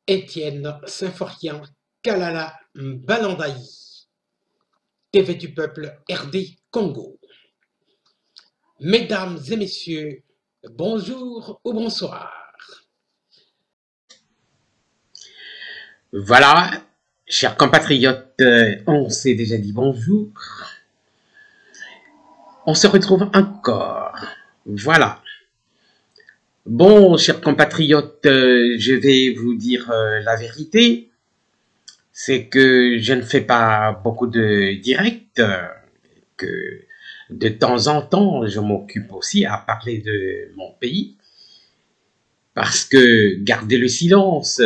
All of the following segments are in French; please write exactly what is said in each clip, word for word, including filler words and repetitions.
Étienne Symphorien Kalala Balandaï, T V du peuple R D Congo. Mesdames et messieurs, bonjour ou bonsoir. Voilà, chers compatriotes, on s'est déjà dit bonjour. On se retrouve encore. Voilà. Bon, chers compatriotes, je vais vous dire la vérité. C'est que je ne fais pas beaucoup de directs, que de temps en temps, je m'occupe aussi à parler de mon pays. Parce que garder le silence,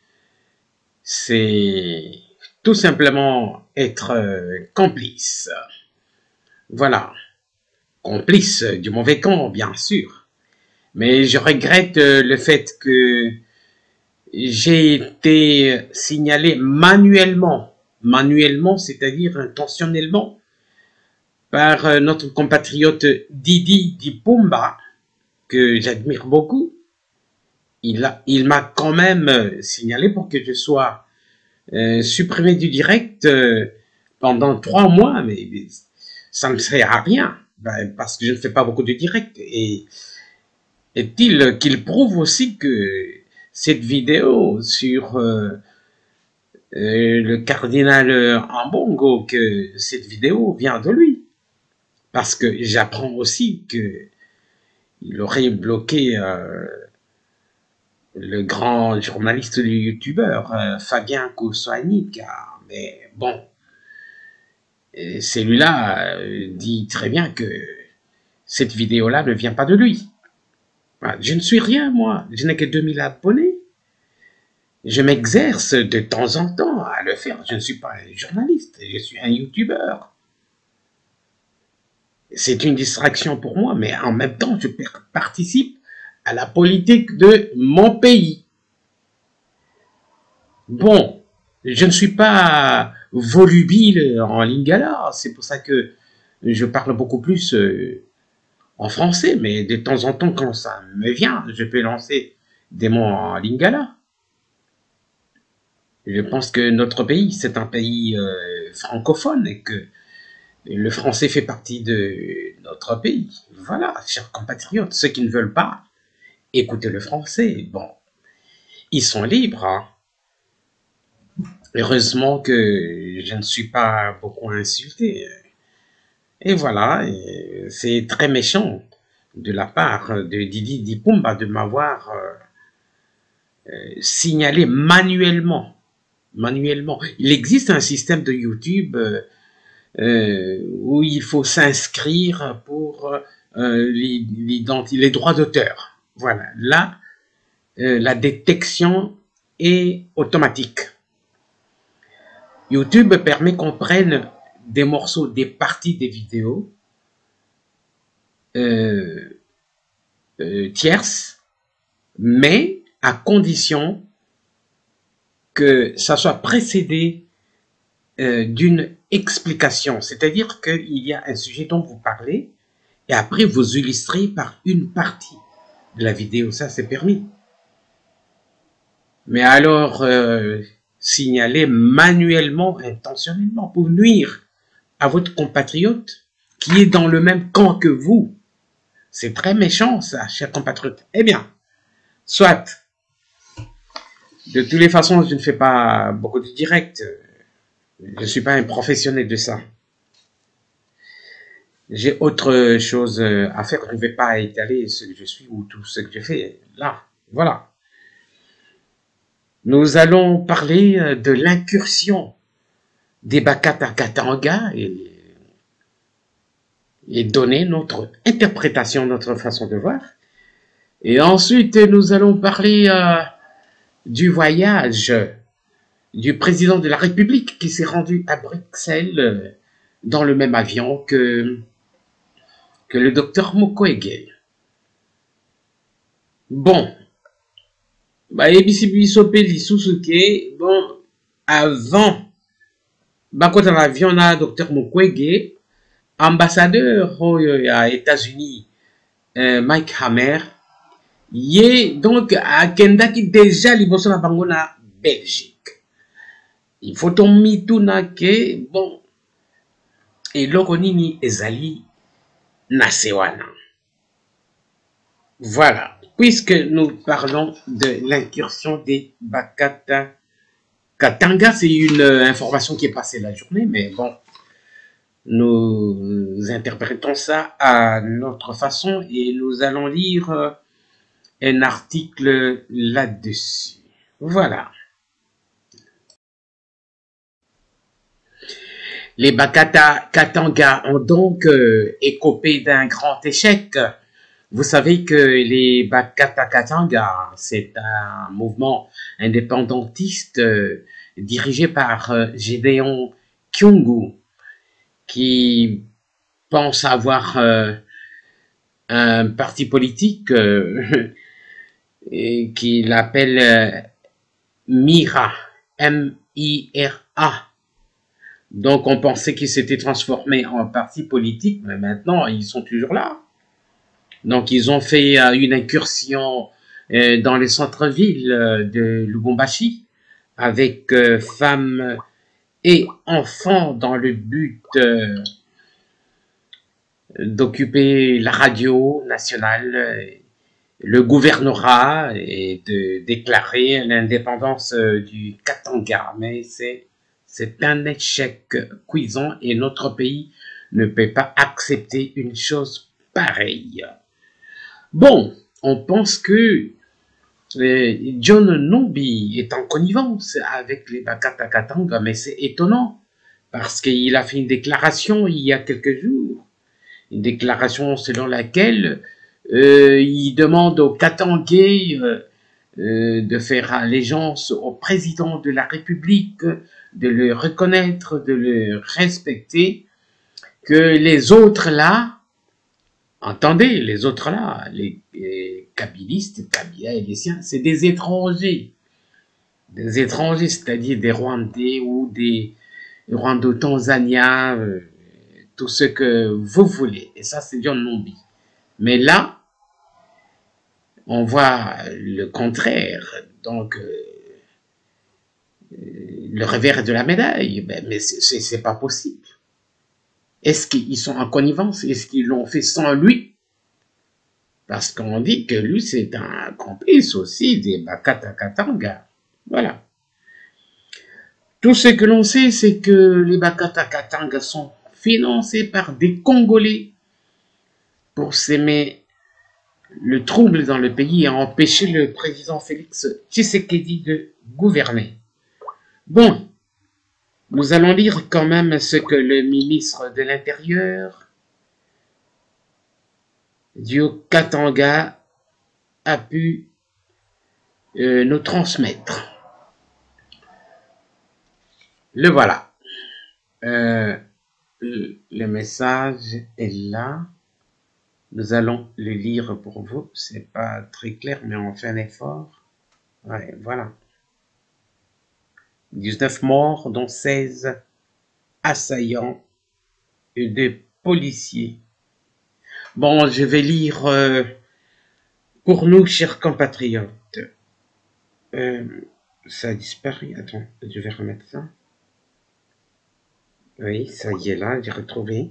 c'est tout simplement être complice. Voilà. Complice du mauvais camp, bien sûr. Mais je regrette le fait que j'ai été signalé manuellement, manuellement, c'est-à-dire intentionnellement, par notre compatriote Didi Dipumba, que j'admire beaucoup. Il a, il m'a quand même signalé pour que je sois euh, supprimé du direct euh, pendant trois mois, mais, mais ça ne sert à rien, ben, parce que je ne fais pas beaucoup de directs. Et est-il qu'il prouve aussi que cette vidéo sur euh, euh, le cardinal Ambongo, que cette vidéo vient de lui. Parce que j'apprends aussi que il aurait bloqué euh, le grand journaliste du youtubeur euh, Fabien Kousouanika. Mais bon, celui-là euh, dit très bien que cette vidéo-là ne vient pas de lui. Je ne suis rien, moi. Je n'ai que deux mille abonnés. Je m'exerce de temps en temps à le faire. Je ne suis pas un journaliste, je suis un youtubeur. C'est une distraction pour moi, mais en même temps, je participe à la politique de mon pays. Bon, je ne suis pas volubile en lingala, c'est pour ça que je parle beaucoup plus euh, en français, mais de temps en temps, quand ça me vient, je peux lancer des mots en lingala. Je pense que notre pays, c'est un pays euh, francophone et que le français fait partie de notre pays. Voilà, chers compatriotes, ceux qui ne veulent pas écouter le français, bon, ils sont libres. Hein. Heureusement que je ne suis pas beaucoup insulté. Et voilà, c'est très méchant de la part de Didi Dipumba de m'avoir euh, euh, signalé manuellement. Manuellement. Il existe un système de YouTube euh, euh, où il faut s'inscrire pour euh, les, les droits d'auteur. Voilà, là, euh, la détection est automatique. YouTube permet qu'on prenne des morceaux, des parties des vidéos euh, euh, tierces, mais à condition que ça soit précédé euh, d'une explication. C'est-à-dire qu'il y a un sujet dont vous parlez et après vous illustrez par une partie de la vidéo. Ça, c'est permis. Mais alors, euh, signaler manuellement, intentionnellement, pour nuire à votre compatriote qui est dans le même camp que vous. C'est très méchant, ça, cher compatriote. Eh bien, soit. De toutes les façons, je ne fais pas beaucoup de directs. Je ne suis pas un professionnel de ça. J'ai autre chose à faire. Je ne vais pas étaler ce que je suis ou tout ce que je fais là. Voilà. Nous allons parler de l'incursion des Bakata Katanga et, et donner notre interprétation, notre façon de voir. Et ensuite, nous allons parler euh, du voyage du président de la République qui s'est rendu à Bruxelles euh, dans le même avion que, que le docteur Mukwege. Bon. Bah, bon, avant, bah, quand on avion là, docteur Mukwege, ambassadeur aux États-Unis, euh, Mike Hammer, y est donc à Kenda qui déjà liboso na bangona Belgique. Il faut tomber tout que bon et loronini ezali nasewana. Voilà, puisque nous parlons de l'incursion des Bakata Katanga, c'est une information qui est passée la journée, mais bon, nous interprétons ça à notre façon et nous allons lire un article là-dessus. Voilà. Les Bakata Katanga ont donc euh, écopé d'un grand échec. Vous savez que les Bakata Katanga, c'est un mouvement indépendantiste euh, dirigé par euh, Gédéon Kyungu, qui pense avoir euh, un parti politique euh, et qu'il appelle euh, Mira, M I R A. Donc on pensait qu'ils s'étaient transformés en parti politique, mais maintenant ils sont toujours là. Donc ils ont fait euh, une incursion euh, dans les centres-villes euh, de Lubumbashi avec euh, femmes et enfants dans le but euh, d'occuper la radio nationale, euh, le gouvernorat et de déclarer l'indépendance euh, du Katanga. Mais c'est c'est un échec cuisant et notre pays ne peut pas accepter une chose pareille. Bon, on pense que euh, John Numbi est en connivence avec les Bakata Katanga, mais c'est étonnant parce qu'il a fait une déclaration il y a quelques jours, une déclaration selon laquelle euh, il demande aux Katangais euh, euh, de faire allégeance au président de la République, de le reconnaître, de le respecter, que les autres là, entendez, les autres là, les, les kabylistes, Kabila et les siens, c'est des étrangers. Des étrangers, c'est-à-dire des Rwandais ou des Rwando-Tanzaniens, euh, tout ce que vous voulez. Et ça, c'est John Numbi. Mais là, on voit le contraire. Donc, euh, le revers de la médaille. Ben, mais c'est pas possible. Est-ce qu'ils sont en connivence? Est-ce qu'ils l'ont fait sans lui? Parce qu'on dit que lui, c'est un complice aussi des Bakata Katanga. Voilà. Tout ce que l'on sait, c'est que les Bakata Katanga sont financés par des Congolais pour s'aimer le trouble dans le pays et empêcher le président Félix Tshisekedi de gouverner. Bon, nous allons lire quand même ce que le ministre de l'Intérieur du Katanga a pu euh, nous transmettre. Le voilà. Euh, le, le message est là. Nous allons le lire pour vous. C'est pas très clair, mais on fait un effort. Ouais, voilà. dix-neuf morts, dont seize assaillants et deux policiers. Bon, je vais lire euh, pour nous, chers compatriotes. Euh, ça a disparu. Attends, je vais remettre ça. Oui, ça y est là, j'ai retrouvé.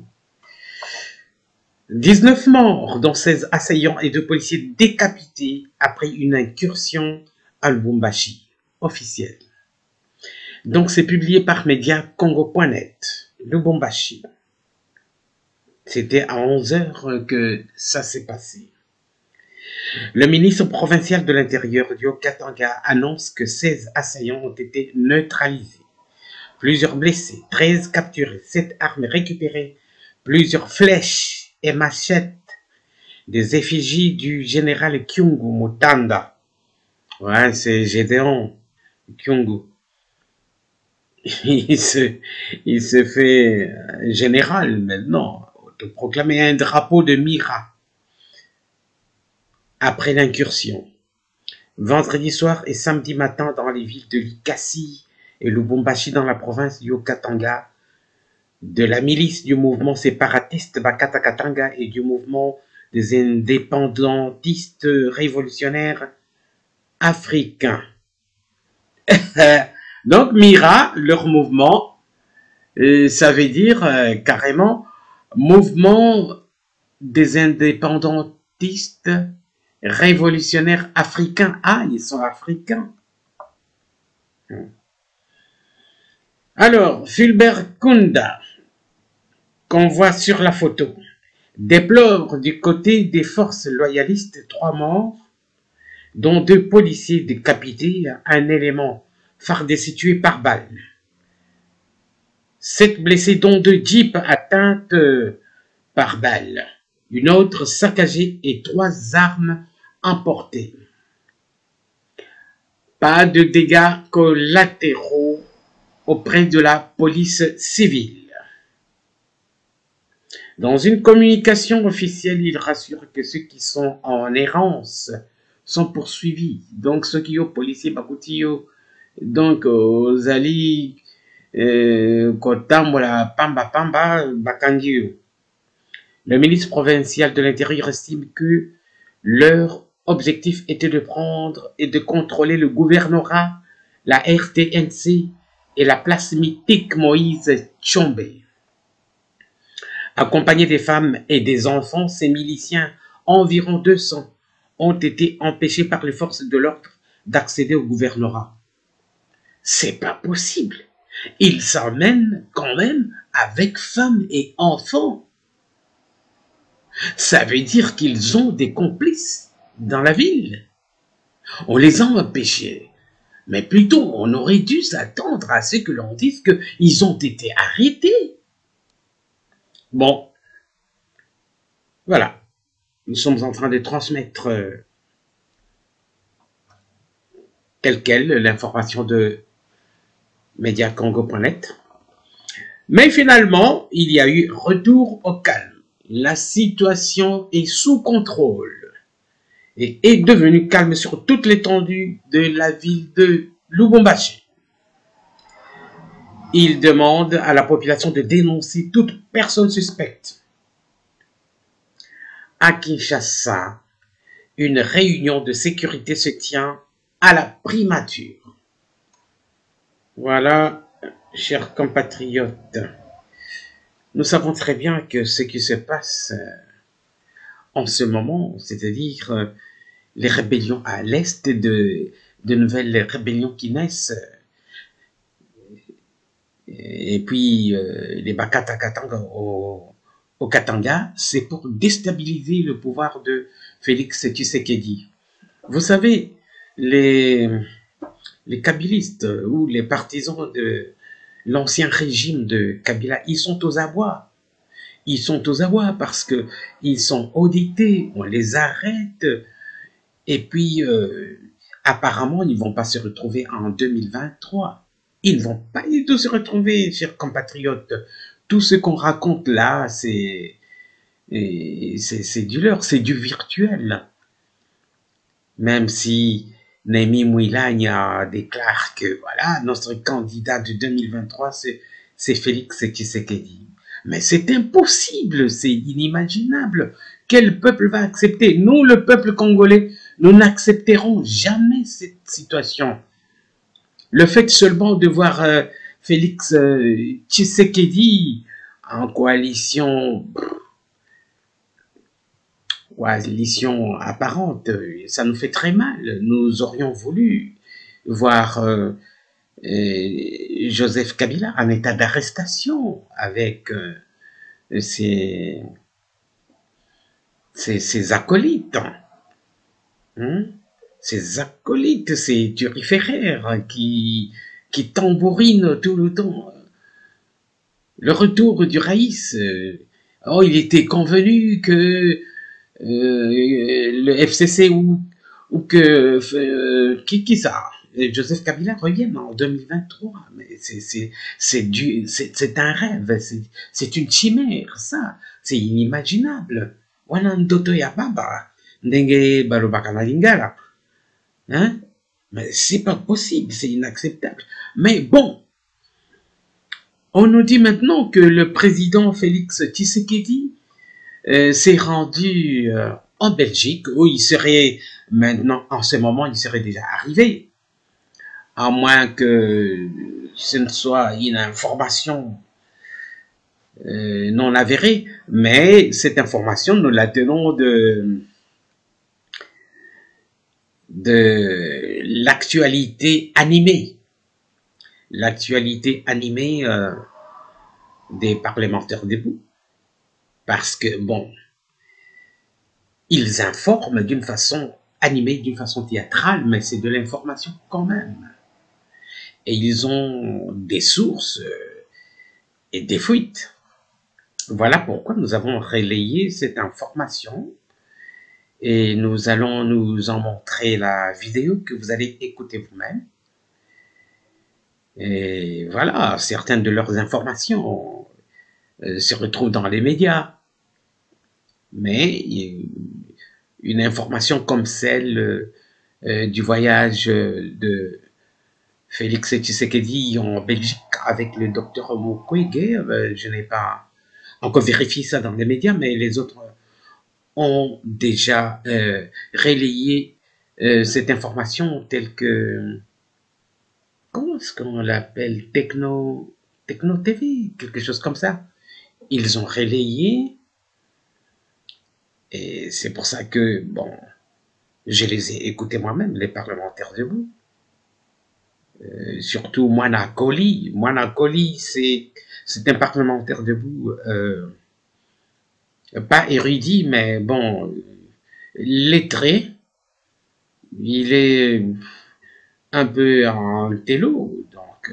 dix-neuf morts, dont seize assaillants et deux policiers décapités après une incursion à Lubumbashi. Officielle. Donc, c'est publié par média congo point net, Lubumbashi. C'était à onze heures que ça s'est passé. Le ministre provincial de l'Intérieur du Haut-Katanga annonce que seize assaillants ont été neutralisés, plusieurs blessés, treize capturés, sept armes récupérées, plusieurs flèches et machettes, des effigies du général Kyungu Mutanda. Ouais, c'est Gédéon Kyungu. Il se, il se fait général maintenant, autoproclamé un drapeau de Mira après l'incursion. Vendredi soir et samedi matin dans les villes de Likasi et Lubumbashi dans la province du Haut-Katanga, de la milice du mouvement séparatiste Bakata Katanga et du mouvement des indépendantistes révolutionnaires africains. Donc, Mira, leur mouvement, euh, ça veut dire euh, carrément mouvement des indépendantistes révolutionnaires africains. Ah, ils sont africains. Alors, Fulbert Kunda, qu'on voit sur la photo, déplore du côté des forces loyalistes trois morts, dont deux policiers décapités, un élément fardé tué par balle. Sept blessés, dont deux jeeps atteintes par balle, une autre saccagée et trois armes emportées. Pas de dégâts collatéraux auprès de la police civile. Dans une communication officielle, il rassure que ceux qui sont en errance sont poursuivis. Donc, ceux qui ont policiers, Bakutio, donc, aux Ali, Kotambola, Pamba, Pamba, Bakangio. Le ministre provincial de l'Intérieur estime que leur objectif était de prendre et de contrôler le gouvernorat, la R T N C et la place mythique Moïse Tchombe. Accompagnés des femmes et des enfants, ces miliciens, environ deux cents, ont été empêchés par les forces de l'ordre d'accéder au gouvernorat. C'est pas possible. Ils s'emmènent quand même avec femmes et enfants. Ça veut dire qu'ils ont des complices dans la ville. On les a empêchés. Mais plutôt, on aurait dû s'attendre à ce que l'on dise qu'ils ont été arrêtés. Bon, voilà. Nous sommes en train de transmettre euh, telle quelle l'information de mediacongo point net. Mais finalement, il y a eu retour au calme. La situation est sous contrôle et est devenue calme sur toute l'étendue de la ville de Lubumbashi. Il demande à la population de dénoncer toute personne suspecte. À Kinshasa, une réunion de sécurité se tient à la primature. Voilà, chers compatriotes, nous savons très bien que ce qui se passe en ce moment, c'est-à-dire euh, les rébellions à l'est, de, de nouvelles rébellions qui naissent, et puis euh, les Bakata Katanga au, au Katanga, c'est pour déstabiliser le pouvoir de Félix Tshisekedi. Vous savez, les, les kabylistes ou les partisans de l'ancien régime de Kabila, ils sont aux abois. Ils sont aux abois parce que ils sont audités, on les arrête, et puis euh, apparemment ils vont pas se retrouver en deux mille vingt-trois. Ils ne vont pas du tout se retrouver, chers compatriotes. Tout ce qu'on raconte là, c'est c'est du leurre, c'est du virtuel. Même si Némi Mouilagna déclare que voilà, notre candidat de deux mille vingt-trois, c'est Félix Tshisekedi. Mais c'est impossible, c'est inimaginable. Quel peuple va accepter? Nous, le peuple congolais, nous n'accepterons jamais cette situation. Le fait seulement de voir euh, Félix euh, Tshisekedi en coalition, coalition apparente, ça nous fait très mal. Nous aurions voulu voir euh, euh, Joseph Kabila en état d'arrestation avec euh, ses, ses, ses acolytes. Hein? Ces acolytes, ces turiféraires qui, qui tambourinent tout le temps. Le retour du Raïs, euh, oh, il était convenu que euh, le F C C ou, ou que euh, qui, qui ça, Joseph Kabila revienne en deux mille vingt-trois. Mais c'est un rêve, c'est une chimère, ça. C'est inimaginable. Wanandoto ya baba, ndenge balobaka na lingala. Hein? Mais c'est pas possible, c'est inacceptable. Mais bon, on nous dit maintenant que le président Félix Tshisekedi euh, s'est rendu euh, en Belgique, où il serait maintenant, en ce moment, il serait déjà arrivé. à moins que ce ne soit une information euh, non avérée, mais cette information, nous la tenons de, de l'actualité animée, l'actualité animée euh, des parlementaires debout, parce que, bon, ils informent d'une façon animée, d'une façon théâtrale, mais c'est de l'information quand même. Et ils ont des sources et des fuites. Voilà pourquoi nous avons relayé cette information et nous allons nous en montrer la vidéo que vous allez écouter vous-même. Et voilà, certaines de leurs informations euh, se retrouvent dans les médias. Mais une information comme celle euh, du voyage de Félix Tshisekedi en Belgique avec le docteur Mukwege, euh, je n'ai pas encore vérifié ça dans les médias, mais les autres ont déjà euh, relayé euh, cette information telle que, comment est-ce qu'on l'appelle, Techno, Techno T V, quelque chose comme ça. Ils ont relayé, et c'est pour ça que, bon, je les ai écoutés moi-même, les parlementaires debout. Euh, surtout Moana Koli. Moana Koli, c'est un parlementaire debout, euh, pas érudit, mais bon, lettré. Il est un peu en télo, donc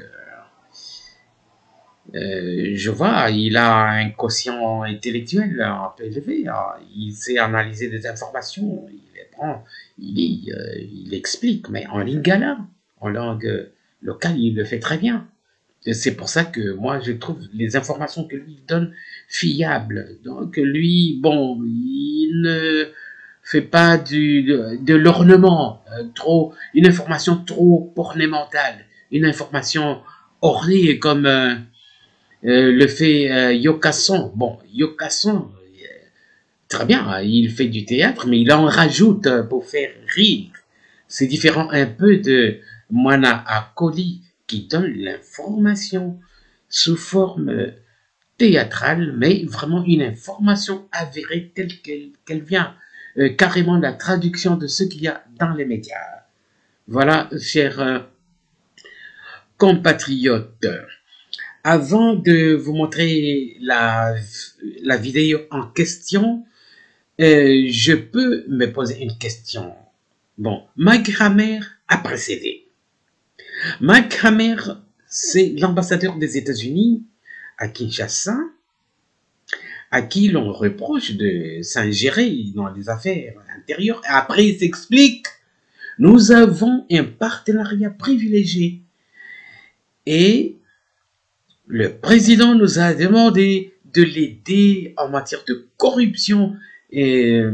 euh, euh, je vois, il a un quotient intellectuel un peu élevé. Hein. Il sait analyser des informations, il les prend, il, lit, euh, il explique, mais en lingala, en langue locale, il le fait très bien. C'est pour ça que moi, je trouve les informations que lui donne fiables. Donc lui, bon, il ne fait pas du, de, de l'ornement, euh, trop, une information trop ornementale, une information ornée comme euh, euh, le fait euh, Yokasson. Bon, Yokasson, euh, très bien, il fait du théâtre, mais il en rajoute pour faire rire. C'est différent un peu de Moana Akoli, qui donne l'information sous forme théâtrale, mais vraiment une information avérée telle qu'elle qu'elle vient, euh, carrément la traduction de ce qu'il y a dans les médias. Voilà, chers euh, compatriotes, avant de vous montrer la, la vidéo en question, euh, je peux me poser une question. Bon, ma grand-mère a précédé. Mike Hammer, c'est l'ambassadeur des États-Unis à Kinshasa, à qui l'on reproche de s'ingérer dans les affaires intérieures. Après, il s'explique, nous avons un partenariat privilégié. Et le président nous a demandé de l'aider en matière de corruption et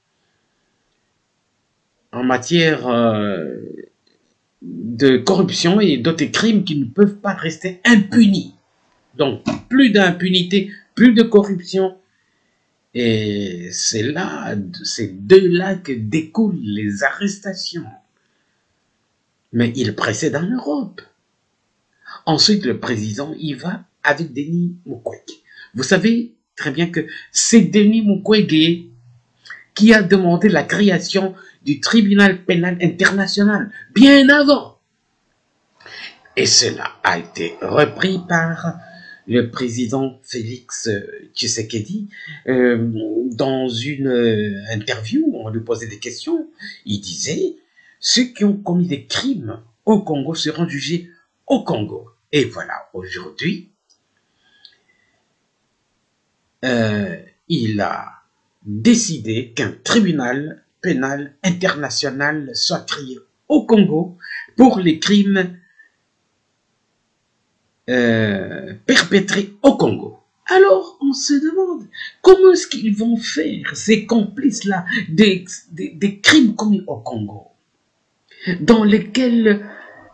en matière euh, de corruption et d'autres crimes qui ne peuvent pas rester impunis. Donc, plus d'impunité, plus de corruption. Et c'est là, c'est de là que découlent les arrestations. Mais il précède en Europe. Ensuite, le président y va avec Denis Mukwege. Vous savez très bien que c'est Denis Mukwege qui a demandé la création du tribunal pénal international, bien avant. Et cela a été repris par le président Félix Tshisekedi euh, dans une euh, interview, on lui posait des questions, il disait « Ceux qui ont commis des crimes au Congo seront jugés au Congo ». Et voilà, aujourd'hui, euh, il a décidé qu'un tribunal pénal international soit créé au Congo pour les crimes euh, perpétrés au Congo. Alors, on se demande, comment est-ce qu'ils vont faire, ces complices-là, des, des, des crimes commis au Congo, dans lesquels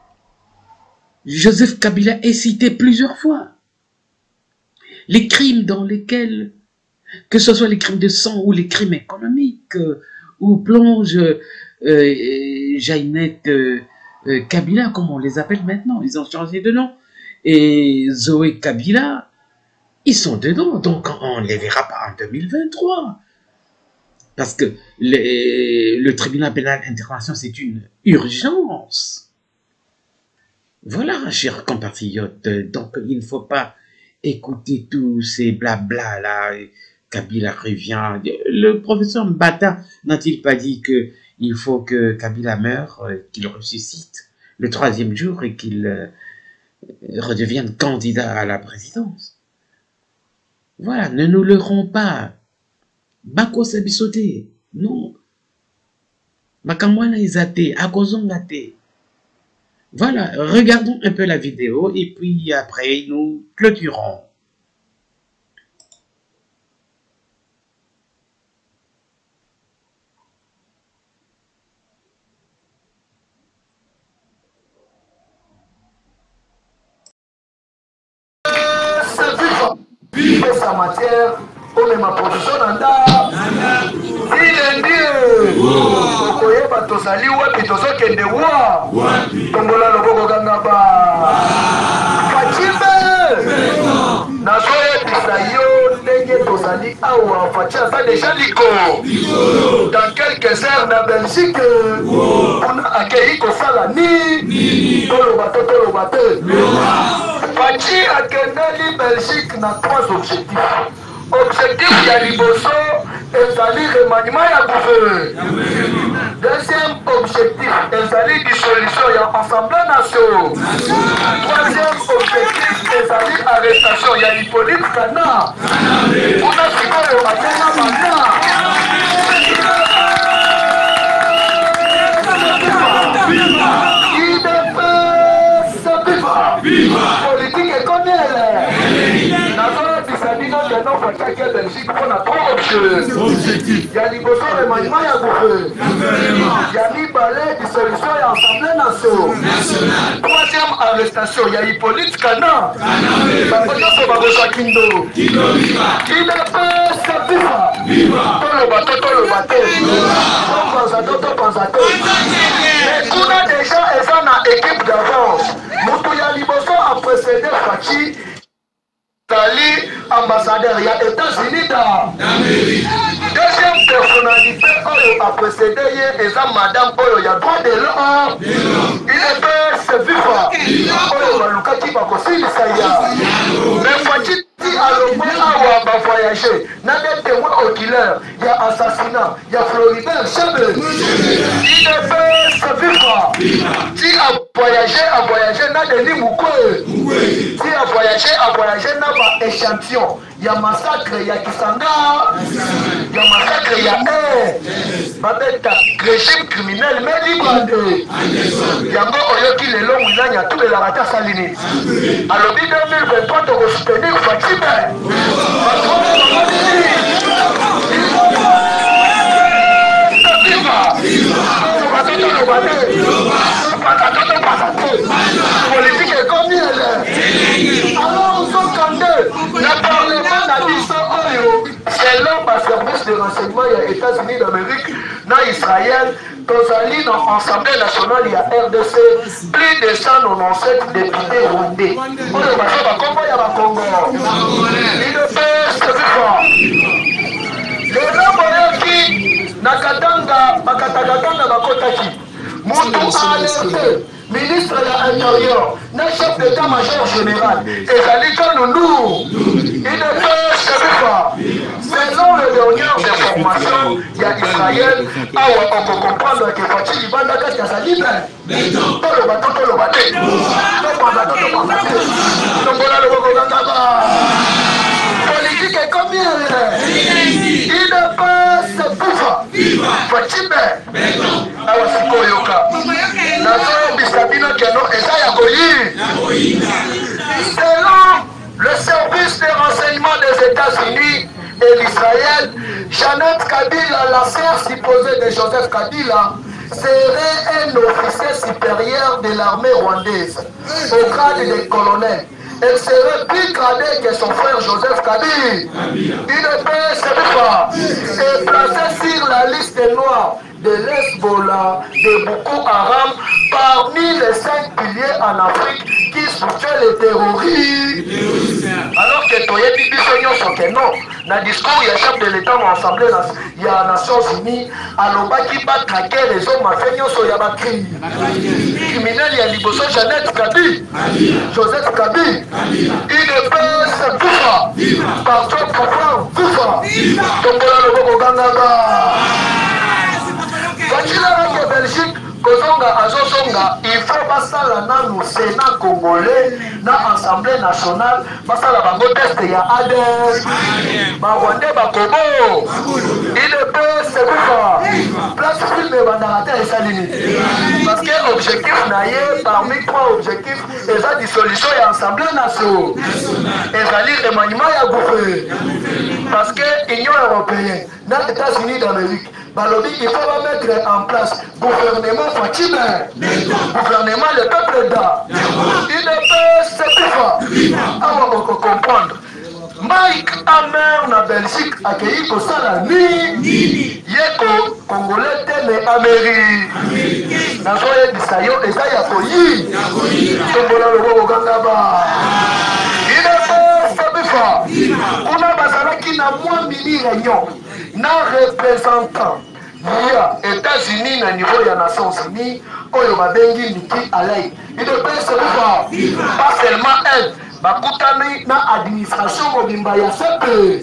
Joseph Kabila est cité plusieurs fois. Les crimes dans lesquels, que ce soit les crimes de sang ou les crimes économiques, euh, où plonge euh, Jainette euh, euh, Kabila, comme on les appelle maintenant, ils ont changé de nom. Et Zoé Kabila, ils sont dedans, donc on ne les verra pas en deux mille vingt-trois. Parce que les, le tribunal pénal international, c'est une urgence. Voilà, chers compatriotes, donc il ne faut pas écouter tous ces blabla là. Kabila revient. Le professeur Mbata n'a-t-il pas dit que il faut que Kabila meure, qu'il ressuscite le troisième jour et qu'il euh, redevienne candidat à la présidence? Voilà, ne nous leurrons pas. Bako Sabisote, non. Makamwana Izate, Akozongate. Voilà, regardons un peu la vidéo et puis après nous clôturons. Vive sa matière, on est ma production nanda. Il est Dieu. Okoye batosali wapi tozo kende wa. Tombola loboko gangaba. Fachime. Nasoye pisayo ndenge tosali awa facha ça déjà liko. Dans quelques heures na Belgique, on a accueilli kosala ni. Tolo bato tolo bato. Fachi a Kendali Belgique n'a trois objectifs. Objectif ya liboso ezali remaniement ya gouvernement. Deuxième objectif ezali dissolution ya Assemblée nationale. Troisième objectif ezali arrestation ya Hippolyte Kana. Kuna sikoyo atena mana. Politique est comme elle. Nazola Bissadino de non Fatake Belgique pour la trois objectifs. Il y a l'Iboso remaniement ya gouvernement. Il y a l'Ibalé dissolution et Assemblée nationale. Troisième arrestation, il y a Hippolyte Kana. Bakoto Sobagosa Kindo. Il est pas sa viva. Tolo bato, tolo bato. Panzato, to panzato. Mais on a déjà une équipe d'avance. Moutouya Liboso a précédé Fachi. Tali, ambassadeur, il y a États-Unis dans. Deuxième personnalité qui a précédé, il y a Madame Oyo, il y a droit de l'homme. Il est fait ce vivant. Oyo, Maluka qui va aussi le mais Fachi dit à l'homme à va voyager. N'a des témoins oculaires, il y a assassinat, il y a Floribert Chebe. Il est fait ce vivant. Qui a voyagé, a voyagé, n'a des lits moukou. Qui a voyagé, a voyagé, n'a pas échantillon. Il y a massacre, il y a Kisanga, il y a massacre, il y a air. Babeta, régime criminel, mais libre de. Il y a encore Oyoki les longs, il y a tous les laratas salinés. Alors, deux mille vingt-trois, tu vas soutenir Fatime. Politique est comme elle. Alors, nous sommes quand deux. Le Parlement n'a dit ça. Selon ma service de renseignement, il y a États-Unis d'Amérique, dans Israël, Tozali, dans l'Assemblée nationale, il y a R D C, plus de cent quatre-vingt-dix-sept députés rwandais. On est passé par Congo, il y a un Congo. Il ne peut se faire. Les gens qui Nakatanga, Makatakatanga, Bakotaki, Moutou a alerté. Ministre de l'Intérieur, notre chef d'état-major général, et Zalika Noundou, il ne peut se pas. Selon les dernières informations, il y a Israël, on peut comprendre que Fatih Libanda Katia Zalibe. Tout le bateau, tout le bateau. Tout le bateau, tout le bateau. Tout le bateau, politique est combien? Il ne peut se pas. Fatih Awa selon le service de renseignement des États-Unis et d'Israël, Jeannette Kabila, la sœur supposée de Joseph Kabila, serait un officier supérieur de l'armée rwandaise, au grade de colonel. Elle serait plus gradée que son frère Joseph Kabila. Il ne peut se pas et placé sur la liste noire de l'Hezbollah, de Boko Haram, parmi les cinq piliers en Afrique qui soutiennent les terroristes. Alors que Toyebi Bissonyo Soke non, dans le discours, il y a chef de l'État dans l'Assemblée, il y a Nations Unies, alors qui va traquer les hommes à faire sur Yabakri. Criminel, il y a Liboso Jeannette Kabi, Joseph Kabi, une peste Boufa, par son pouvoir Boufa, Tombola le Bobo Gangaga. Quand il est en Belgique, Kozonga Azosonga, il faut passer la nanu Sénat congolais, dans l'Assemblée nationale, passer la bango test ya A D S, Marwande Bakobo, il ne peut se faire, place film de Bandarate et Salini. Parce que l'objectif naïe, parmi trois objectifs, c'est la dissolution de l'Assemblée nationale, et le remaniement à bouffer. Parce que l'Union européenne, dans les États-Unis d'Amérique, Balobi, il faut mettre en place gouvernement Fatime, gouvernement le peuple d'A. Il ne peut se faire. On va comprendre. Mike Hammer na Belgique a accueilli pour ça la nuit. Yeko Congolais mais Amérique. Nazo ye bisayo eza ya koyi. Tombola le Gangaba. Il ne peut se faire. On a basala qui n'a moins mini réunion. Na représentant les États-Unis na niveau des Nations Unies, oyo babengi Nikki Haley. Il ne peut se faire. Pas seulement elle. Bakutani na administration mobimba ya sepe.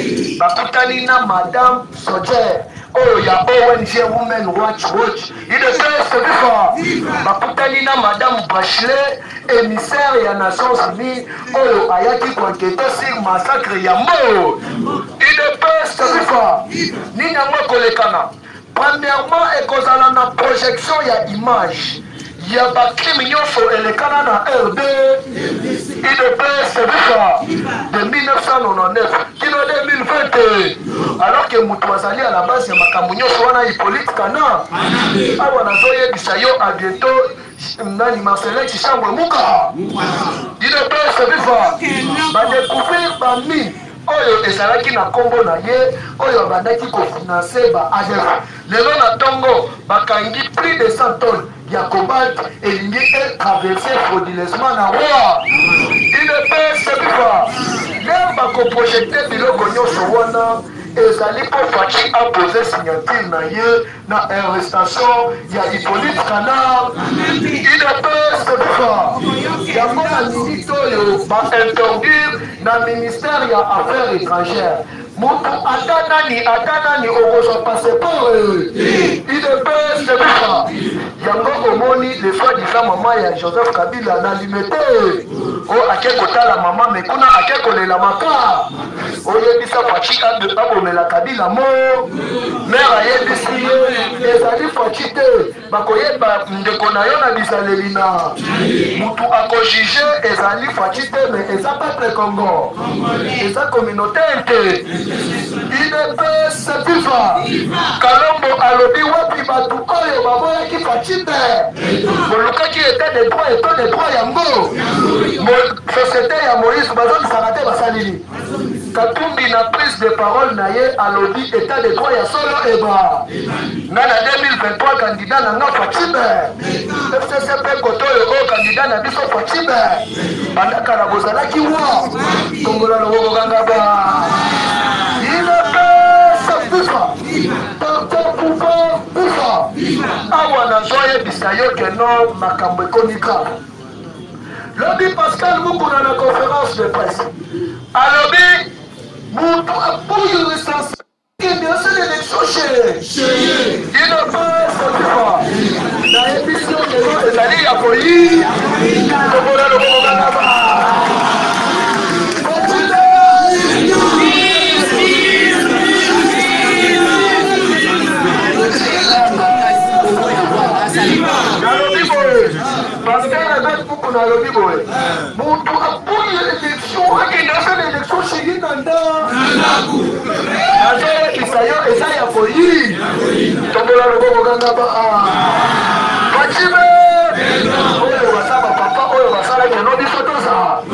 Bakutani na Madame Sojer. Oyo ya O N G Women Watch Watch. Il ne peut se faire. Bakutani na Madame Bachelet, émissaire ya Nations Unies. Oyo ayaki konkete sur massacre ya Mbo. Il ne peut se faire. Ni na mwa kolekana. Premièrement, ekozala na projection ya image. Il y a des criminels et les Canada R D. Il ne peut se faire de mille neuf cent quatre-vingt-dix-neuf qui est deux mille vingt. Alors que Moutouazali à la base, il y a Makamounio Soana Hippolyte Kana. Awa Nazoye Bisayo à bientôt. Nani Marcelin Chichambre Mouka. Il ne peut se faire. Va découvrir parmi. Oyo ezalaki na kombo na ye oyo bandaki kofinancer ba A D F. Lelo na tongo bakangi plus de cent tonnes ya cobalt elingi traverser frauduleusement na roi. Il ne peut se faire. Lelo bakoprojecte biloko nyonso wana ezali po Fachi a posé signature na ye na arrestation ya Hippolyte Kana. Il ne peut se faire. Yango na minute oyo ba interdire na ministère ya affaires étrangères. Moutou atanani atanani okozo passeport. Il ne peut se faire. Yango omoni le soi-disant maman ya Joseph Kabila na limité. O akekota la maman mekuna akekolela maka. Oyebisa Fachi abomela Kabila mo. Mère ayebisi ezali Fachi te. Bakoyeba ndeko na yo na bisalelina. Moutou akojige ezali Fachi te mais eza peuple Congo. Eza communauté te. Il ne peut se faire. Kalombo alobi wapi batu oyo baboyaki Fachi te. Bolukaki état de droit état de droit yango. Société ya Moïse bazon sarate basalini. Katumbi na prise de parole na ye alobi état de droit ya solo eba. Na na deux mille vingt-trois candidat na nga Fachi te. F C C P kotoyo o candidat na biso Fachi te. Bandaka na bozalaki wa. Kongola lo Gangaba. Il ne peut se faire. Tant pouvoir pouvoir. Awa na zoye bisayo keno makambo ekonika. Lobi Pascal Moukouna na conférence de presse. Alobi Moutou a pour une restance. Il y a une élection chez. Il ne peut se faire. La émission de les alliés à Poly. Kongola lo Gangaba. Parce que avec beaucoup dans le Bible, mon tour a pour l'élection, et dans cette élection, chez lui, dans le Isaïe, Isaïe a folie. Tombola le Bobo Gangaba. Fatime! Oyo Wasaba Papa, Oyo Wasala, qui a non dit ça.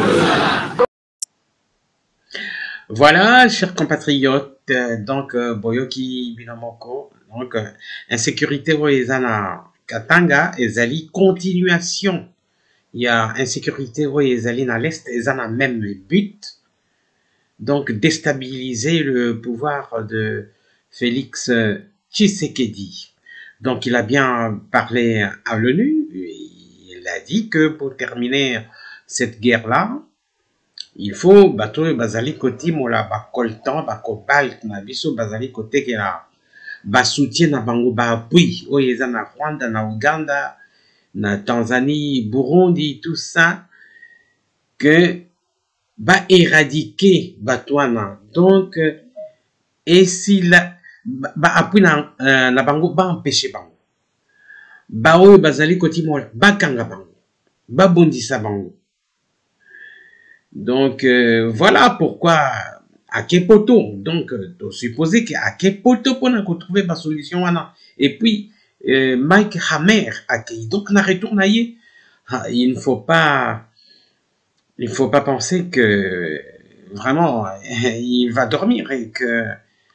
Voilà, chers compatriotes, donc, euh, Boyoki Binamoko, donc, euh, insécurité, Roezana, Katanga ezali continuation. Il y a insécurité où ezali na l'est, ils ont même but. Donc déstabiliser le pouvoir de Félix Tshisekedi. Donc il a bien parlé à l'ONU. Il a dit que pour terminer cette guerre-là, il faut bateau bazali koti mola ba coltan ba cobalt na biso bazali kote ke la ba soutien na bango ba appui oyeza na Rwanda na Uganda na Tanzanie Burundi tout ça que ba éradiquer batwana donc et si la ba appui na uh, na bango ba empêcher bango ba oyo bazali koti mola ba kanga bango ba bondisa bango. Donc, euh, voilà pourquoi à Kepoto, donc, euh, supposer qu'à Kepoto, pour nous trouver ma solution, et puis, euh, Mike Hammer, donc, on a retourné, il ne faut pas, il faut pas penser que, vraiment, il va dormir et que euh,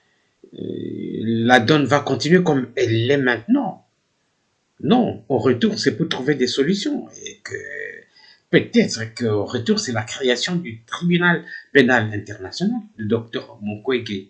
la donne va continuer comme elle l'est maintenant. Non, au retour, c'est pour trouver des solutions et que, peut-être qu'au retour, c'est la création du tribunal pénal international, le docteur Mukwege.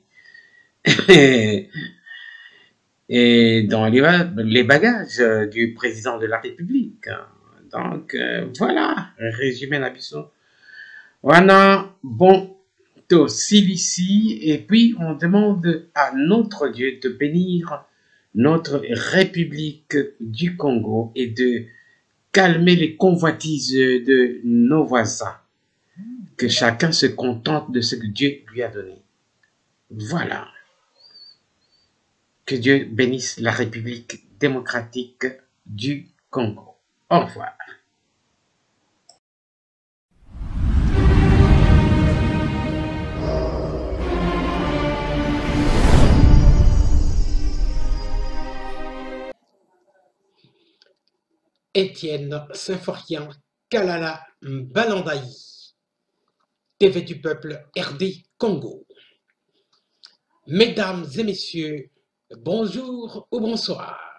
Et dans les, les bagages du président de la République. Donc, euh, voilà, résumé la mission. Voilà, bon, to ici, et puis on demande à notre Dieu de bénir notre République du Congo et de calmer les convoitises de nos voisins. Que chacun se contente de ce que Dieu lui a donné. Voilà. Que Dieu bénisse la République démocratique du Congo. Au revoir. Étienne Symphorien Kalala Balandaï, T V du peuple R D Congo. Mesdames et messieurs, bonjour ou bonsoir.